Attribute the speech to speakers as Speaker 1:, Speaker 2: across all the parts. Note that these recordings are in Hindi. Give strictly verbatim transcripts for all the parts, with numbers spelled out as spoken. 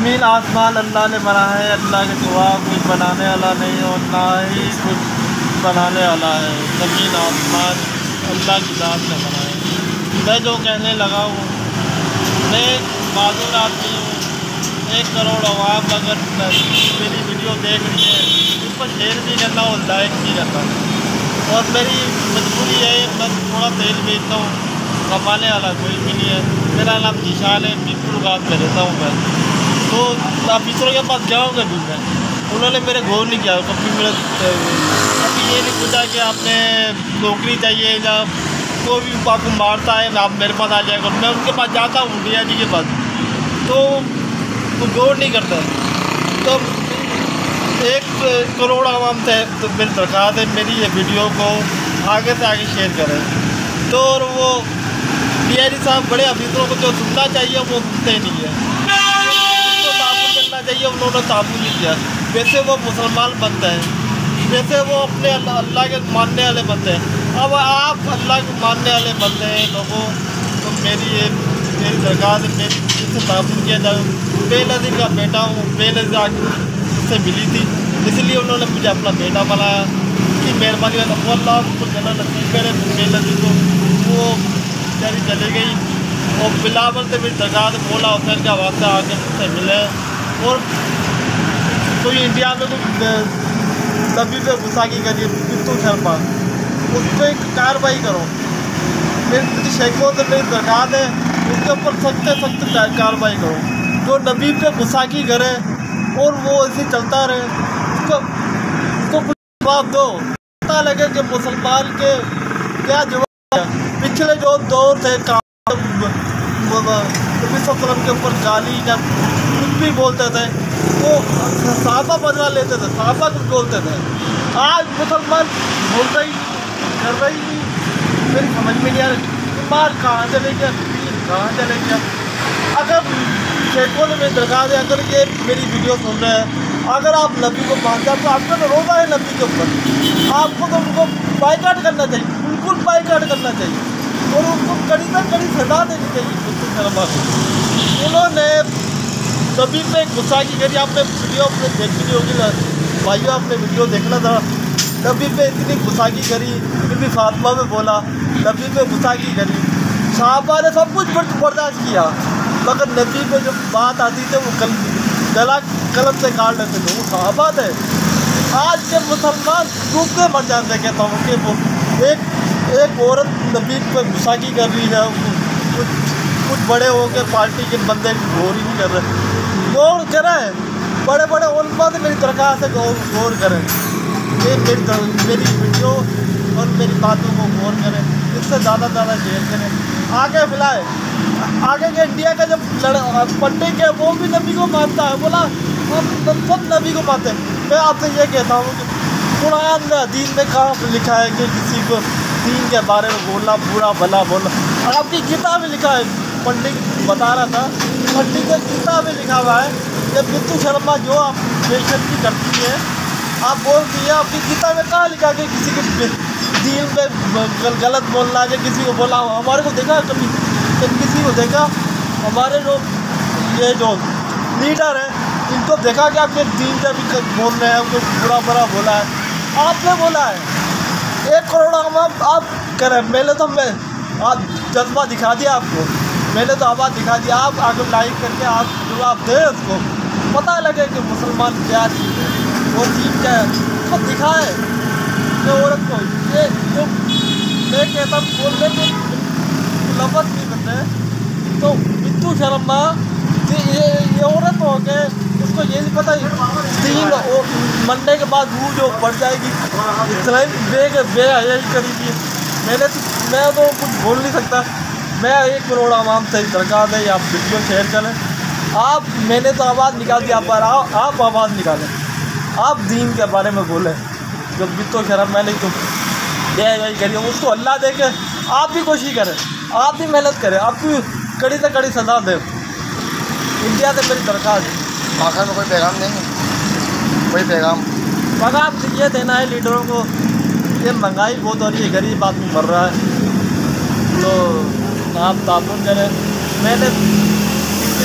Speaker 1: ज़मीन आसमान अल्लाह ने बनाया है, अल्लाह के सिवा कुछ बनाने वाला नहीं और ना ही कुछ बनाने वाला है। ज़मीन आसमान अल्लाह की ज़ात ने बनाया है। मैं जो कहने लगा हूँ, मैं एक माजूर आदमी हूँ। एक करोड़ अवाम अगर मेरी वीडियो देख रही है, उस पर शेयर भी करना और लाइक भी करना। और मेरी मजबूरी है, मैं थोड़ा तेल बेचता हूँ, कमाने वाला कोई भी नहीं है। मेरा नाम निशान है, मित्रगात में रहता हूँ मैं। तो आप मित्रों के पास जाऊँगा भी मैं, उन्होंने मेरे गौर नहीं किया कभी। मेरे कभी ये नहीं पूछा कि आपने नौकरी चाहिए या कोई भी आपको मारता है आप मेरे पास आ जाएगा। मैं उनके पास जाता हूँ, इंडिया जी के पास, तो वो गौर नहीं करता। तो एक करोड़ आवाम से तो मेरी दरख्वास्त है, मेरी ये वीडियो को आगे से आगे शेयर करें। तो और वो डी आई जी साहब बड़े अफसरों को जो सुनना चाहिए वो सुनते नहीं है, जो ताबून करना चाहिए उन्होंने ताबून नहीं किया। वैसे वो मुसलमान बनते हैं, वैसे वो अपने अल्लाह अल्लाह के मानने वाले बनते हैं। अब आप अल्लाह के मानने वाले बनते हैं लोगों, तो मेरी ये मेरी दरख्वास्त है, मेरी इससे ताबून किया जाए। बेनज़ीर का बेटा हूँ, बेनज़ीर से मिली थी, इसलिए उन्होंने मुझे अपना बेटा बनाया। उसकी मेहरबानी अल्लाह को जना नसीब करे। बेनज़ीर को वो बेचारी चली गई और बिलावल से मेरी दरगाह मौला हुसैन का वास्ता आके मुझसे मिले। और कोई इंडिया में कोई तभी पे गुस्सागी करिए पितू शर्मा, उस पर कार्रवाई करो। मेरी शेखों से मेरी दरगाह है, उसके ऊपर सख्त सख्त कार्रवाई करो। जो नबी पे गुस्सागी करे और वो ऐसे चलता रहे, उसको उसको कुछ जवाब दो। पता लगे कि मुसलमान के क्या जवाब है। पिछले जो दौर थे नबी सल्लल्लाहु के ऊपर गाली या कुछ भी बोलते थे, वो सहाबा बदला लेते थे, सहाबा कुछ बोलते थे। आज मुसलमान बोल रही कर रही नहीं, मेरी समझ में नहीं आ रही मार कहाँ चले गया, कहाँ चले गया। अगर शेखों ने मेरी दरगाह है, अगर ये मेरी वीडियो सुन रहे हैं, अगर आप नबी को मानते हैं तो आपका तो रोज़ा है नबी के ऊपर, आपको तो उनको बाइकाट करना चाहिए, बिल्कुल बाइकाट करना चाहिए और उनको कड़ी से कड़ी सजा देनी चाहिए। शर्मा को उन्होंने नबी पे गुस्सा की करी। आपने वीडियो अपने देखी होगी भाइयों, आपने वीडियो देखना था। नबी पे इतनी गुस्सा की करी, इतनी फातिमा में बोला, नबी पे गुस्सा की करी। साहबा ने सब कुछ बर्दाश्त किया, मगर नबी पे जब बात आती थी वो कल गला कलम से काट लेते थे। वो सहाबा थे। आज के मुसलमान डूब के मर जाते हैं। कहता हूँ कि वो एक एक औरत नबी पे गुस्सागी कर रही है, कुछ कुछ बड़े हो के पार्टी के बंदे गौर ही नहीं कर रहे। गौर करें, बड़े बड़े उलमा से मेरी दरगाह से गौर गौर करें। ये मेरी मेरी वीडियो और मेरी बातों को गौर करें, इससे ज़्यादा ज़्यादा शेयर करें, आगे फैलाएं। आगे के इंडिया का जब पंडित है वो भी नबी को मानता है, बोला हम सब नबी को मानते हैं। मैं आपसे ये कहता हूँ कि कुरान में हदीस में कहाँ लिखा है कि किसी को दीन के बारे में बोलना बुरा भला बोलना। आपकी किताब में लिखा है, पंडित बता रहा था, पंडित की किताब में लिखा हुआ है कि पितू शर्मा जो आप बेइज्जती करती है, आप बोलती है, आपकी किताब में कहाँ लिखा कि किसी के दीन में गलत बोलना है, किसी को बोला। हमारे को देखा कभी किसी को देखा, हमारे जो ये जो लीडर है इनको देखा कि आपके दीन से भी बोल रहे हैं, उनको बुरा बुरा बोला है, आपने बोला है। एक करोड़ आवाम आप करें, मैंने तो मैं आप जज्बा दिखा दिया आपको, मैंने तो आवाज़ दिखा दिया। आप आगे लाइक करके आप जवाब दें, उसको पता लगे कि मुसलमान क्या चीज़ है, वो चीज़ क्या है, उसको दिखाए कि औरत को ये जो मैं कहता हूँ बोलने को लफज नहीं करते। तो पितू शर्मा ये ये औरत हो गए, उसको ये नहीं पता दीन मनने के बाद रूह जो बढ़ जाएगी, इतना बे बे यही करी थी। मैंने तो मैं तो कुछ बोल नहीं सकता। मैं एक करोड़ आवाम से दरकार है, आप वीडियो शेयर करें। आप मैंने तो आवाज़ निकाल दी, आप आप, आप आवाज़ निकालें, आप दीन के बारे में बोलें। जो पितू शर्मा मैंने तो ये यही करिए, उसको अल्लाह दे के आप भी कोशिश करें, आप भी मेहनत करें, आपकी कड़ी से कड़ी सजा दें। इंडिया से मेरी दरख्वास्त है।
Speaker 2: आखिर में कोई पैगाम देंगे? कोई पैगाम
Speaker 1: पैगाम ये देना है लीडरों को, ये महंगाई बहुत हो रही है, गरीब आदमी मर रहा है, तो आप ताबून करें। मैंने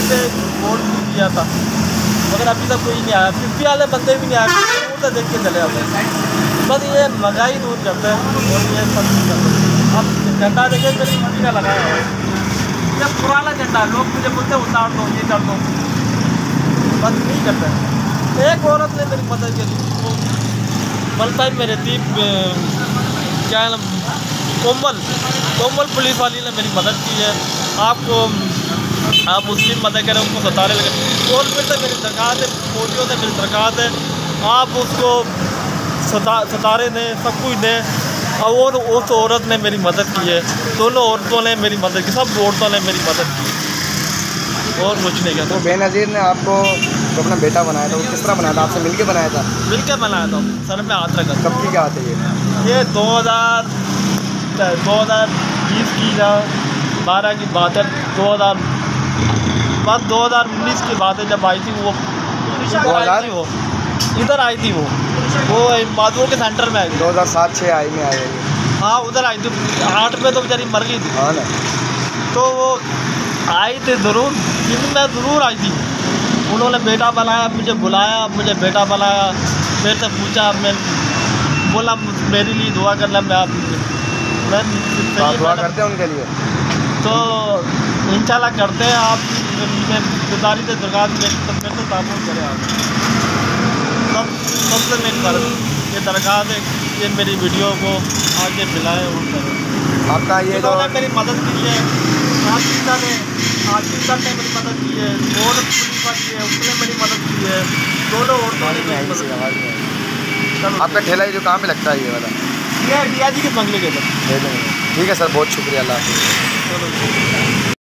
Speaker 1: पे वोट भी किया था, मगर अभी तक कोई नहीं आया। फिफ्टी वाले बंदे भी नहीं आए, दूर से देख के चले जाते हैं। बस ये महंगाई दूर करते हैं और ये सब नहीं करते। अब झंडा देखे मेरी मर्जी का लगाया हुआ है, ये पुराना झंडा, लोग मुझे बोलते हैं उतार दो, ये कर दो, बस नहीं करते। एक औरत ने मेरी मदद की, वो मलताई में रहती, क्या है ना, कोमल कोमल पुलिस वाली ने मेरी मदद की है। आपको आप मुस्लिम मदद करें, उनको सतारे लगे, गवर्नमेंट से मेरी दरख्वास्त है, फौजियों से मेरी दरख्वास्त है, आप उसको सता सतारे दें, सब कुछ दें। और उस औरत ने मेरी मदद की है, दोनों औरतों ने मेरी मदद की, सब औरतों ने मेरी मदद की, और कुछ नहीं किया।
Speaker 2: तो बेनज़ीर ने आपको जो अपना बेटा बनाया था, वो किस तरह बनाया था? आपसे मिलके बनाया था?
Speaker 1: मिलकर बनाया था, सर में हाथ रखा।
Speaker 2: कब की क्या आते ये
Speaker 1: ये दो हज़ार दो हज़ार बीस की या बारह की बात है, दो हज़ार बस दो हज़ार उन्नीस की बात है, जब आई थी वो
Speaker 2: दो हज़ार
Speaker 1: वो इधर आई थी, वो वो माधुओं के सेंटर में आई थी।
Speaker 2: दो हज़ार सात छः आई में आई है।
Speaker 1: हाँ, उधर आई थी, आठ में तो बेचारी मर गई थी।
Speaker 2: हाँ ना,
Speaker 1: तो वो आई थी ज़रूर, लेकिन मैं ज़रूर आई थी। उन्होंने बेटा बनाया, मुझे बुलाया, मुझे बेटा बनाया, मेरे से पूछा, मैं बोला मेरे लिए दुआ करना। मैं आप मैं
Speaker 2: तो आप दुआ करते हैं उनके लिए?
Speaker 1: तो इंशाल्लाह करते हैं। आप मैं गुजारी से दुर्गा मेरे से तामुल करें, आप सब सबसे मेरी बात ये दरगाह है, ये मेरी वीडियो को आगे मिलाएं और करें।
Speaker 2: आपका ये जो
Speaker 1: उन्होंने मेरी मदद की है, आशीषा ने आशीषा ने मेरी मदद की है, और पुलिस वाली है उसने मेरी मदद की है, दोनों औरतों ने मेरी मदद की है।
Speaker 2: आपका ठेला ये जो कहाँ पे लगता है ये वाला?
Speaker 1: ये डिया जी के बंगले के अंदर।
Speaker 2: ठीक है सर, बहुत शुक्रिया, अल्लाह हाफ़िज़।
Speaker 1: चलो।